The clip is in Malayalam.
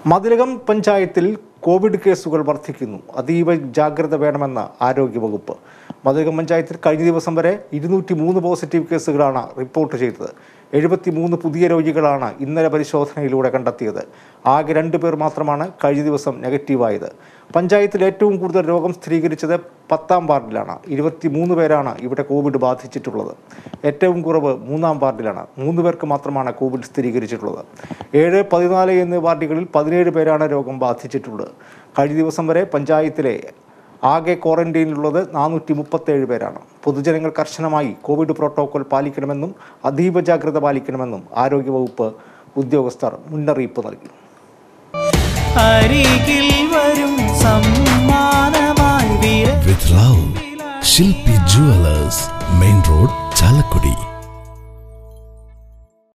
മതിലകം പഞ്ചായത്തിൽ കോവിഡ് കേസുകൾ വർദ്ധിക്കുന്നു. അതീവ ജാഗ്രത വേണമെന്ന് ആരോഗ്യവകുപ്പ്. മതിലകം പഞ്ചായത്തിൽ കഴിഞ്ഞ ദിവസം വരെ 203 പോസിറ്റീവ് കേസുകളാണ് റിപ്പോർട്ട് ചെയ്തത്. 73 പുതിയ രോഗികളാണ് ഇന്നലെ പരിശോധനയിലൂടെ കണ്ടെത്തിയത്. ആകെ 2 പേർ മാത്രമാണ് കഴിഞ്ഞ ദിവസം നെഗറ്റീവായത്. പഞ്ചായത്തിൽ ഏറ്റവും കൂടുതൽ രോഗം സ്ഥിരീകരിച്ചത് 10ാം വാർഡിലാണ്. 23 പേരാണ് ഇവിടെ കോവിഡ് ബാധിച്ചിട്ടുള്ളത്. ഏറ്റവും കുറവ് 3ാം വാർഡിലാണ്. 3 പേർക്ക് മാത്രമാണ് കോവിഡ് സ്ഥിരീകരിച്ചിട്ടുള്ളത്. 7, 14 എന്നീ വാർഡുകളിൽ 17 പേരാണ് രോഗം ബാധിച്ചിട്ടുള്ളത്. കഴിഞ്ഞ ദിവസം വരെ പഞ്ചായത്തിലെ ആകെ ക്വാറന്റൈനിലുള്ളത് 437 പേരാണ്. പൊതുജനങ്ങൾ കർശനമായി കോവിഡ് പ്രോട്ടോകോൾ പാലിക്കണമെന്നും അതീവ ജാഗ്രത പാലിക്കണമെന്നും ആരോഗ്യവകുപ്പ് ഉദ്യോഗസ്ഥർ മുന്നറിയിപ്പ് നൽകി. With love, Shilpi Jewelers, Main Road, Chalakudi.